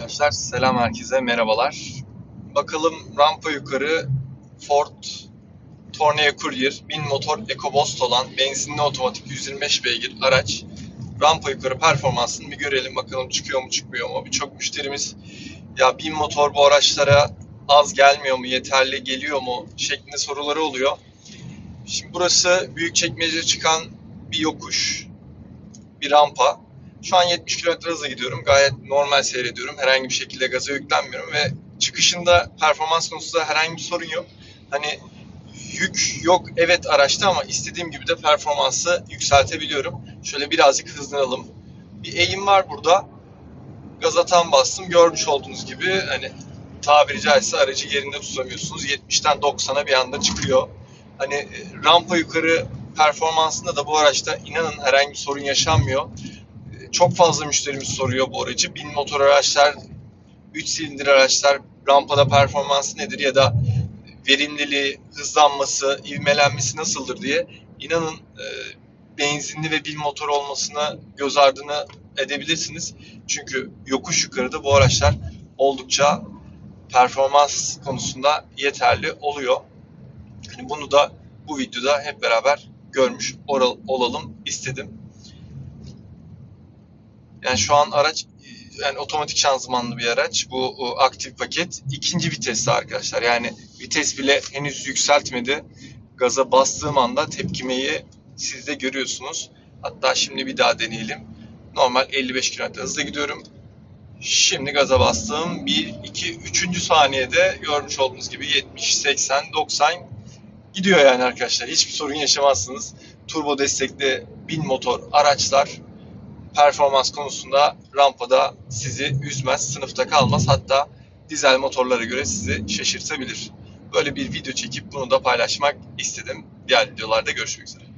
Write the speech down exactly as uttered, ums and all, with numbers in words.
Arkadaşlar selam herkese merhabalar. Bakalım rampa yukarı Ford Tourneo Courier bin motor EcoBoost olan benzinli otomatik yüz yirmi beş beygir araç rampa yukarı performansını bir görelim bakalım çıkıyor mu çıkmıyor mu? Birçok müşterimiz ya bin motor bu araçlara az gelmiyor mu, yeterli geliyor mu şeklinde soruları oluyor. Şimdi burası Büyükçekmece'ye çıkan bir yokuş, bir rampa. Şu an yetmiş kilometre hızla gidiyorum. Gayet normal seyrediyorum. Herhangi bir şekilde gaza yüklenmiyorum ve çıkışında performans konusunda herhangi bir sorun yok. Hani yük yok evet araçta ama istediğim gibi de performansı yükseltebiliyorum. Şöyle birazcık hızlanalım. Bir eğim var burada. Gaza tam bastım. Görmüş olduğunuz gibi hani tabiri caizse aracı yerinde tutamıyorsunuz. yetmişten doksana bir anda çıkıyor. Hani rampa yukarı performansında da bu araçta inanın herhangi bir sorun yaşanmıyor. Çok fazla müşterimiz soruyor bu aracı. Bin motor araçlar, üç silindir araçlar rampada performansı nedir ya da verimliliği, hızlanması, ivmelenmesi nasıldır diye. İnanın e, benzinli ve bin motor olmasına göz ardını edebilirsiniz. Çünkü yokuş yukarıda bu araçlar oldukça performans konusunda yeterli oluyor. Yani bunu da bu videoda hep beraber görmüş olalım istedim. Yani şu an araç yani otomatik şanzımanlı bir araç. Bu aktif paket. İkinci viteste arkadaşlar. Yani vites bile henüz yükseltmedi. Gaza bastığım anda tepkimeyi siz de görüyorsunuz. Hatta şimdi bir daha deneyelim. Normal elli beş kilometre hızla gidiyorum. Şimdi gaza bastım. bir, iki, üçüncü saniyede görmüş olduğunuz gibi yetmiş, seksen, doksan gidiyor yani arkadaşlar. Hiçbir sorun yaşamazsınız. Turbo destekli bin motor araçlar performans konusunda rampada sizi üzmez, sınıfta kalmaz. Hatta dizel motorlara göre sizi şaşırtabilir. Böyle bir video çekip bunu da paylaşmak istedim. Diğer videolarda görüşmek üzere.